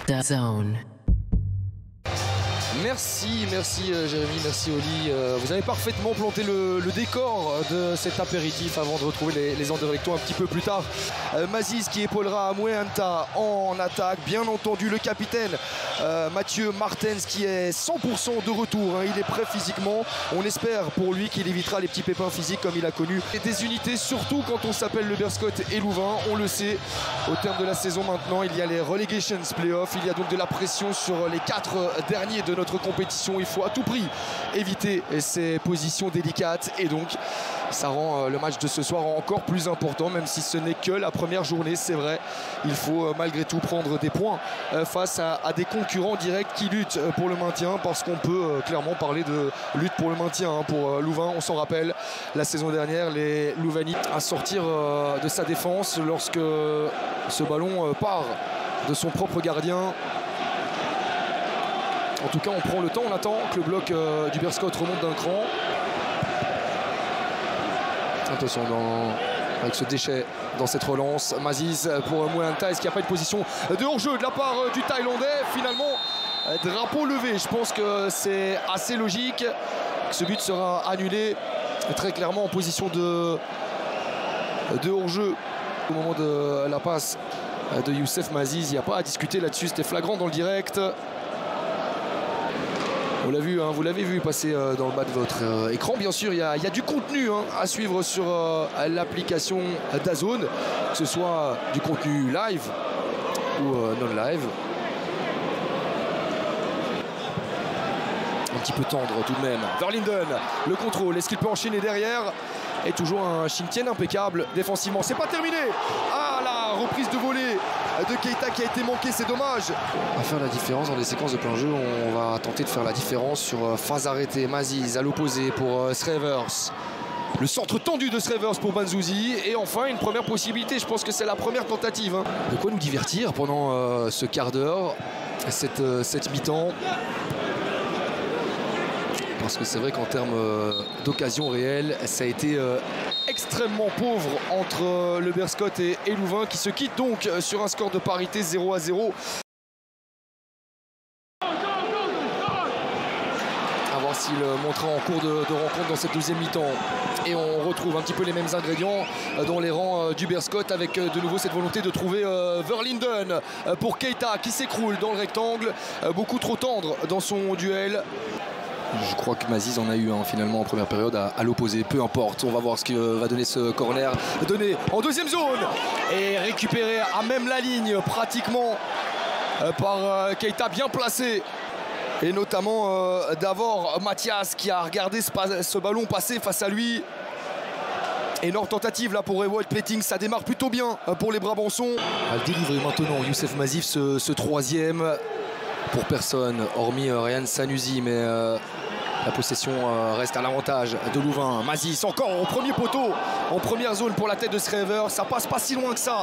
DAZN. Merci Jérémy, merci Oli. Vous avez parfaitement planté le décor de cet apéritif avant de retrouver les Anderlechtois un petit peu plus tard. Maziz qui épaulera Amouenta en attaque. Bien entendu le capitaine Mathieu Martens qui est 100% de retour. Il est prêt physiquement. On espère pour lui qu'il évitera les petits pépins physiques comme il a connu. Et des unités, surtout quand on s'appelle le Berscott et Louvain. On le sait, au terme de la saison maintenant, il y a les Relegations Playoffs. Il y a donc de la pression sur les 4 derniers de notre compétition. Il faut à tout prix éviter ces positions délicates et donc ça rend le match de ce soir encore plus important, même si ce n'est que la première journée. C'est vrai, il faut malgré tout prendre des points face à des concurrents directs qui luttent pour le maintien, parce qu'on peut clairement parler de lutte pour le maintien pour Louvain. On s'en rappelle la saison dernière, les Louvanites à sortir de sa défense lorsque ce ballon part de son propre gardien. En tout cas, on prend le temps, on attend que le bloc du Berscott remonte d'un cran. Attention avec ce déchet dans cette relance. Maziz pour Mouenta. Est-ce qu'il n'y a pas une position de hors-jeu de la part du Thaïlandais? Finalement, drapeau levé. Je pense que c'est assez logique que ce but sera annulé très clairement en position de hors-jeu au moment de la passe de Youssef Maziz. Il n'y a pas à discuter là-dessus. C'était flagrant dans le direct. On l'a vu, vous l'avez vu passer dans le bas de votre écran. Bien sûr, il y a du contenu à suivre sur l'application DAZN, que ce soit du contenu live ou non live. Un petit peu tendre tout de même. Verlinden, le contrôle, est-ce qu'il peut enchaîner derrière? Et toujours un Shin-Tien impeccable défensivement. C'est pas terminé. Ah, la reprise de volée de Keita qui a été manquée, c'est dommage. On va faire la différence dans les séquences de plein jeu. On va tenter de faire la différence sur phase arrêtée. Maziz à l'opposé pour Srevers. Le centre tendu de Srevers pour Banzuzi. Et enfin une première possibilité. Je pense que c'est la première tentative. De quoi nous divertir pendant ce quart d'heure, cette mi-temps. Parce que c'est vrai qu'en termes d'occasion réelle, ça a été extrêmement pauvre entre le Berscott et Louvain, qui se quittent donc sur un score de parité 0-0. À voir s'il montera en cours de rencontre dans cette deuxième mi-temps. Et on retrouve un petit peu les mêmes ingrédients dans les rangs du Berscott, avec de nouveau cette volonté de trouver Verlinden pour Keita qui s'écroule dans le rectangle, beaucoup trop tendre dans son duel. Je crois que Maziz en a eu finalement en première période à l'opposé. Peu importe, on va voir ce que va donner ce corner. Donné en deuxième zone et récupéré à même la ligne pratiquement par Keita, bien placé. Et notamment Davor Mathias qui a regardé ce ballon passer face à lui. Énorme tentative là pour Ewald Petting, ça démarre plutôt bien pour les Brabançons. À le délivrer maintenant Youssef Maziz, ce troisième. Pour personne, hormis Ryan Sanusi, mais la possession reste à l'avantage de Louvain. Maziz encore au premier poteau, en première zone pour la tête de Srever. Ça passe pas si loin que ça.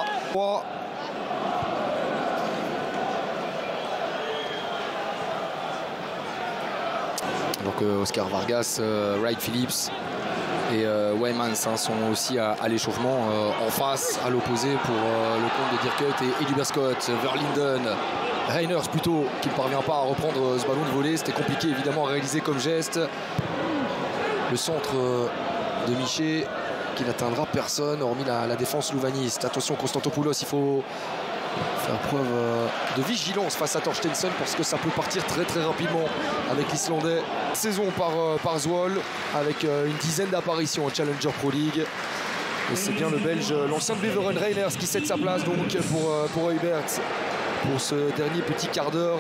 Alors que Oscar Vargas, Wright Phillips et Weymans sont aussi à l'échauffement. En face, à l'opposé pour le compte de Dirkut et du Berscott. Verlinden. Reiners plutôt, qui ne parvient pas à reprendre ce ballon de volée. C'était compliqué évidemment à réaliser comme geste. Le centre de Miché qui n'atteindra personne hormis la défense louvaniste. Attention Constantopoulos, il faut faire preuve de vigilance face à Torstensson parce que ça peut partir très rapidement avec l'Islandais. Saison par Zwolle avec une dizaine d'apparitions en Challenger Pro League. Et c'est bien le Belge, l'ancien de Beveren Reiners qui cède sa place donc pour Eubert. Pour ce dernier petit quart d'heure.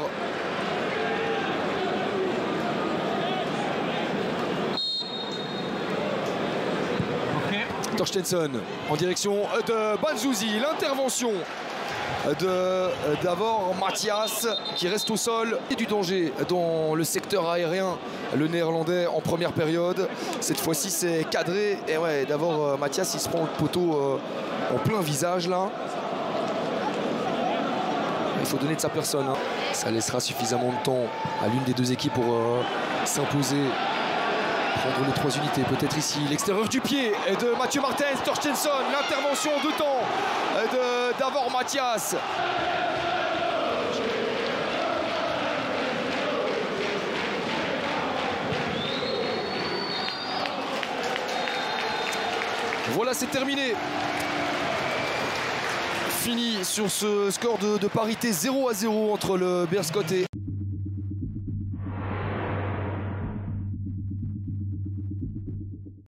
Torstensson en direction de Banzuzi. L'intervention de Davor Mathias qui reste au sol. Et du danger dans le secteur aérien, le néerlandais en première période. Cette fois-ci c'est cadré. Et ouais, Davor Mathias il se prend le poteau en plein visage là. Il faut donner de sa personne. Ça laissera suffisamment de temps à l'une des deux équipes pour s'imposer. Prendre les 3 unités. Peut-être ici l'extérieur du pied de Mathieu Martens. Torstensson. L'intervention de temps de Davor Mathias. Voilà, c'est terminé. Fini sur ce score de parité 0-0 entre le Bearscott et